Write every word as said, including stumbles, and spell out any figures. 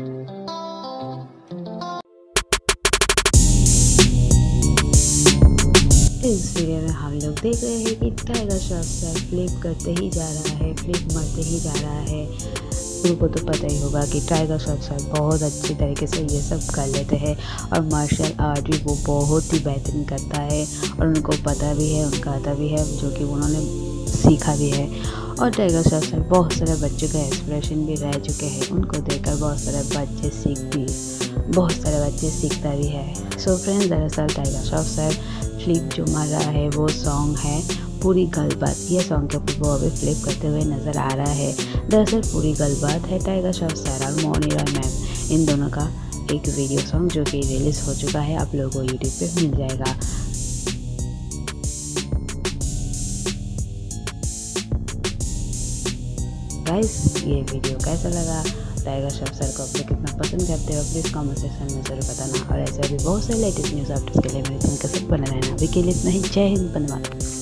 इस वीडियो में हम लोग देख रहे हैं कि टाइगर श्रॉफ सर फ्लिप करते ही जा रहा है, फ्लिप मारते ही जा रहा है। उनको तो पता ही होगा कि टाइगर श्रॉफ सर बहुत अच्छी तरीके से ये सब कर लेते हैं और मार्शल आर्ट भी वो बहुत ही बेहतरीन करता है और उनको पता भी है, उनका आता भी है, जो कि उन्होंने सीखा भी है। और टाइगर श्रॉफ सर बहुत सारे बच्चों का इंस्पिरेशन भी रह चुके हैं। उनको देखकर बहुत सारे बच्चे सीख भी बहुत सारे बच्चे सीखता भी है। सो फ्रेंड्स, दरअसल टाइगर श्रॉफ सर फ्लिप जो मार रहा है वो सॉन्ग है पूरी गलबात। ये सॉन्ग के ऊपर वो अभी फ्लिप करते हुए नज़र आ रहा है। दरअसल पूरी गलबात है टाइगर श्रॉफ सर और मौनी रॉय मैम, इन दोनों का एक वीडियो सॉन्ग जो कि रिलीज़ हो चुका है। आप लोगों को यूट्यूब पे मिल जाएगा। गाइस, ये वीडियो कैसा लगा, टाइगर श्रॉफ सर को आप लोग कितना पसंद करते हो, प्लीज़ कमेंट सेक्शन में ज़रूर बताना। और ऐसे भी बहुत से लेटेस्ट न्यूज़ अपडेट्स के लिए मेरे चैनल के साथ बने रहना। अभी के लिए इतना ही। जय हिंद, वंदे मातरम।